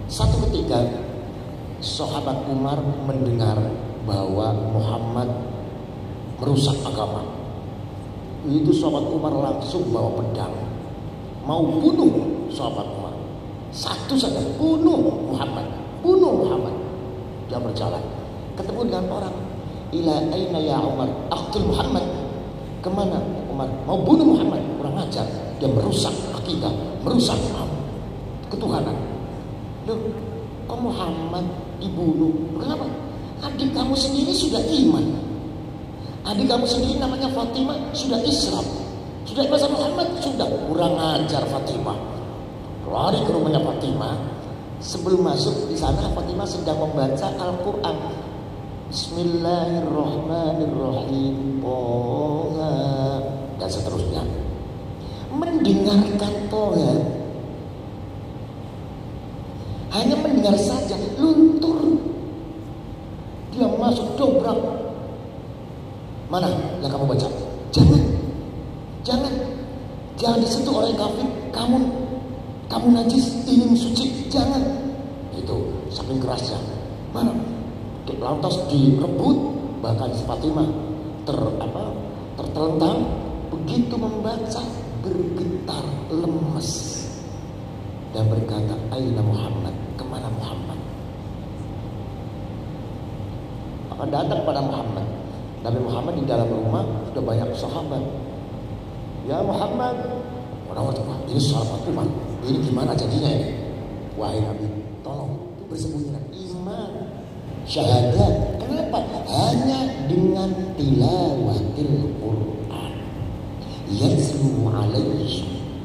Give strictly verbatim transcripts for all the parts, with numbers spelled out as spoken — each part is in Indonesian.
Satu ketika sahabat Umar mendengar bahwa Muhammad merusak agama. Itu sahabat Umar langsung bawa pedang, mau bunuh sahabat Umar. Satu saja, bunuh Muhammad, bunuh Muhammad. Dia berjalan, ketemu dengan orang. Ila aina ya Umar, aqtul Muhammad. Kemana Umar? Mau bunuh Muhammad. Kurang ajar, dia merusak akidah, merusak ketuhanan. Loh, kok Muhammad dibunuh? Kenapa? Adik kamu sendiri sudah iman. Adik kamu sendiri namanya Fatimah sudah Islam. Sudah iman sama Muhammad, sudah. Kurang ajar Fatimah. Lari ke rumahnya Fatimah. Sebelum masuk di sana, Fatimah sedang membaca Al-Quran. Bismillahirrahmanirrahim. Toha, dan seterusnya. Mendengarkan Toha, hanya mendengar saja, luntur. Dia masuk dobrak. Mana yang kamu baca? Jangan, jangan, jangan disentuh orang kafir. Kamu, kamu najis, ingin suci, jangan. Itu saking kerasnya. Mana? Lantas direbut, bahkan Fatimah ter apa? Tertelentang. Begitu membaca, bergetar, lemes, dan berkata, Aina Muhammad, kemana Muhammad? Maka datang pada Muhammad. Nabi Muhammad di dalam rumah sudah banyak sahabat. Ya Muhammad, orang-orang ini sahabat Umar, ini gimana jadinya ini? Wahai Nabi, tolong bersembunyikan iman, syahadat. Kenapa? Hanya dengan tilawatil Quran, yatlu alaihi.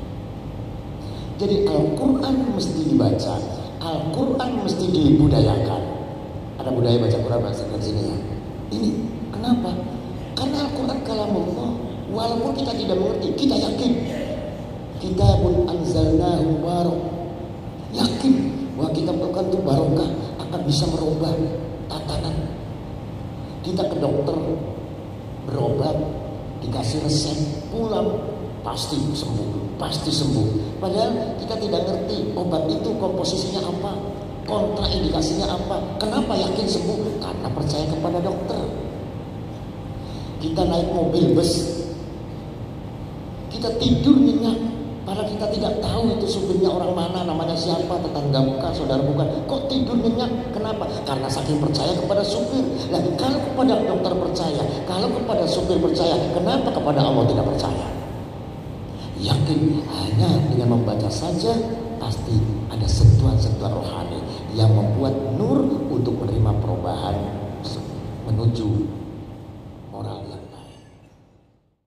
Jadi Al-Quran mesti dibaca, Al-Quran mesti dibudayakan. Ada budaya baca Quran bahasa di sini ya. Ini kenapa? Karena Al-Quran kalamullah. Walaupun kita tidak mengerti, kita yakin. Kitabun anzalnahu mubarak. Yakin bahwa kitab Al-Quran itu barokah, akan bisa merubah tatanan. Kita ke dokter berobat, dikasih resep, pulang pasti sembuh, pasti sembuh. Padahal kita tidak ngerti obat itu komposisinya apa, kontraindikasinya apa. Kenapa yakin sembuh? Karena percaya kepada dokter. Kita naik mobil bus, kita tidur nyenyak, padahal kita tidak tahu itu supirnya orang mana, namanya siapa, tetangga bukan, saudara bukan. Kok tidur nyenyak? Kenapa? Karena saking percaya kepada supir. Nah, kalau kepada dokter percaya, kalau kepada supir percaya, kenapa kepada Allah tidak percaya? Yakin hanya dengan membaca saja pasti ada sentuhan-sentuhan rohani yang membuat nur untuk menerima perubahan menuju moral.